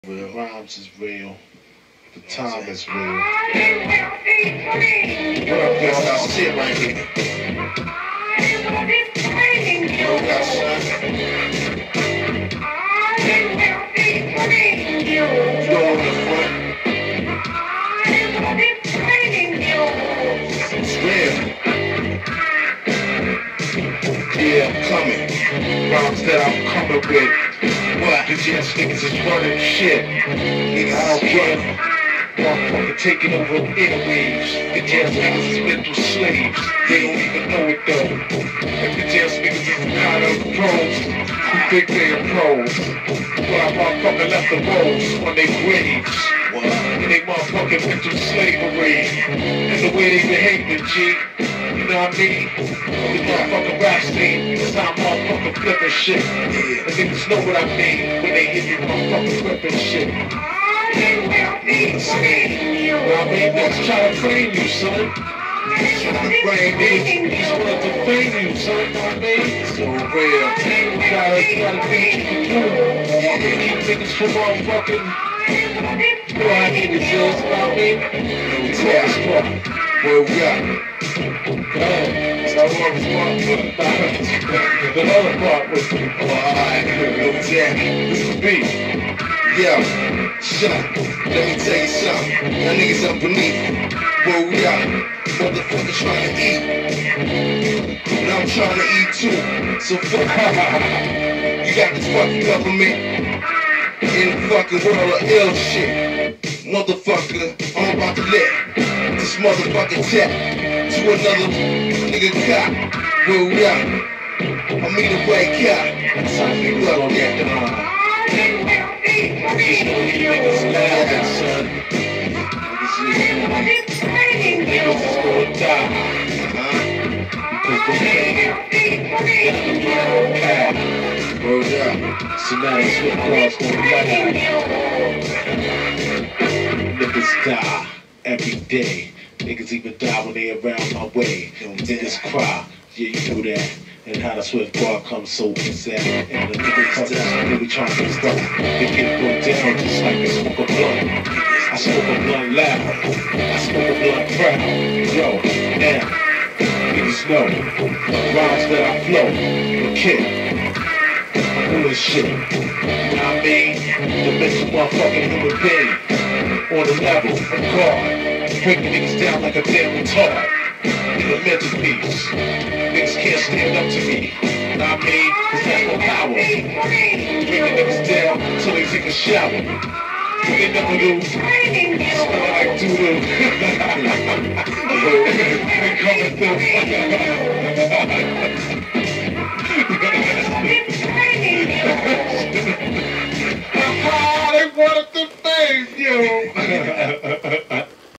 Real rhymes is real. The time is real. What up, that's our shit right here. Yo, got son. Yo, in the front. It's real. Yeah, I'm coming. Rhymes that I'm coming with. What? The jazz niggas is running shit. Niggas, I don't care. Motherfucker taking over airwaves. The jazz niggas has been through slaves. They don't even know it though. If the jazz niggas is kind of pros, who think they are pros? Well, I motherfucker left the rolls on their graves. And they motherfucking been through slavery. And the way they behaving, G. You know what I mean? The motherfucking rap scene is how motherfucking flipping shit. And niggas know what I mean when they hear you motherfucking flipping shit. You know what I mean? Niggas try to frame you, son. Try to frame me. Just wanna defame you, son. You know what I mean? So real. Gotta beat you for you. Keep niggas from motherfucking. You know how niggas is, you know what I mean? Where we at? So the other part was alright, this is B. Yeah, shut. Let me tell you something. Y'all niggas up beneath. Where we at? Motherfuckers trying to eat. And I'm trying to eat too. So fuck. You got this fucking government in the fucking world of ill shit. Motherfucker, I'm about to let this motherfucking tap to another nigga cop. Where we at? I mean the white cop. That's how niggas up there. Just know these niggas laughing, son. Niggas is gonna die. Because they can't get the wrong path. Word up. So now the swift cars gonna laugh. Niggas die every day. Niggas even die when they around my way. Niggas cry, yeah, you know that. And how the swift bar comes so insane. And the niggas come down, they be trying to get stuck. They get put down just like they smoke a blunt. I smoke a blunt loud. I smoke a blunt proud. Yo, now, niggas know rhymes that I flow. A kid, I'm doing shit. You know what I mean? To make some motherfucking human being on the level of God. Breaking niggas down like a damn retard. In the mental piece. Niggas can't stand up to me. You know what I mean? Cause that's no power. Breaking niggas down until they take a shower. They never do. Smell like doodle. They coming through. They wanted to fame, yo.